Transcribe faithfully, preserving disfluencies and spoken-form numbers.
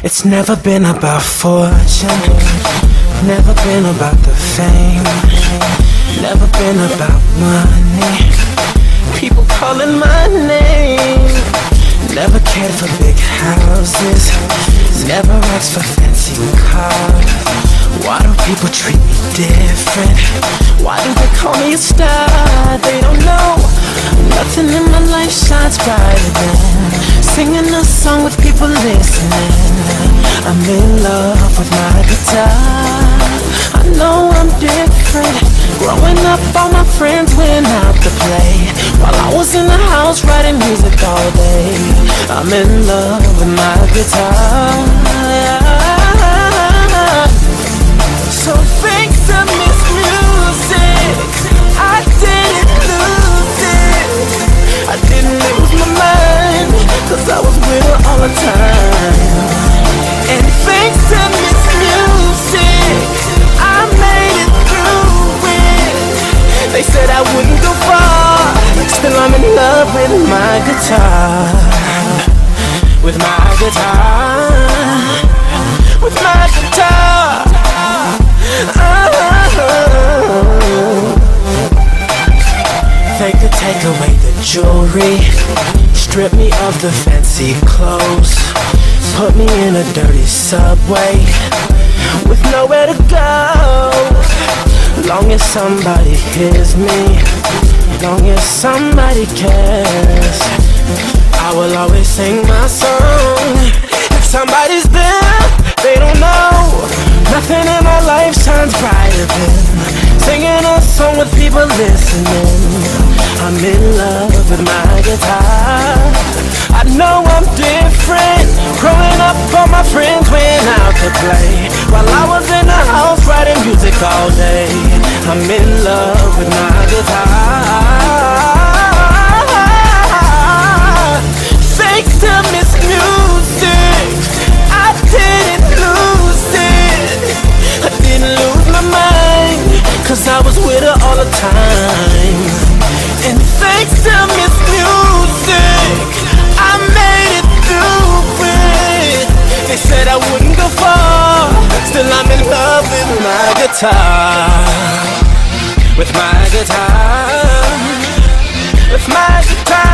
It's never been about fortune, never been about the fame, never been about money, people calling my name. Never cared for big houses, never asked for fancy cars. Why do people treat me different? Why do they call me a star? They don't know. Nothing in my life shines brighter than singing a song with people listening. I'm in love with my guitar. I know I'm different. Growing up, all my friends went out to play, while I was in the house writing music all day. I'm in love with my guitar. So thanks to Miss Music, I didn't lose it. I didn't lose my mind, cause I was with her all the time. And thanks to Miss Music, I made it through it. They said I wouldn't go far, still I'm in love with my guitar. With my guitar. With my guitar. Oh. They could take away the jewelry, strip me of the fancy clothes, put me in a dirty subway with nowhere to go. Long as somebody hears me, long as somebody cares, I will always sing my song. If somebody's there, they don't know. Nothing in my life shines brighter than singing a song with people listening. I'm in love with my guitar. I know I'm different. Growing up, all my friends went out to play, while I was in the house writing music all day. I'm in love with my guitar. Thanks to Miss Music, I didn't lose it. I didn't lose my mind, cause I was with her all the time. And thanks to Miss Music, I made it through it. They said I wouldn't go far, still I'm in love with my guitar. With my guitar. With my guitar.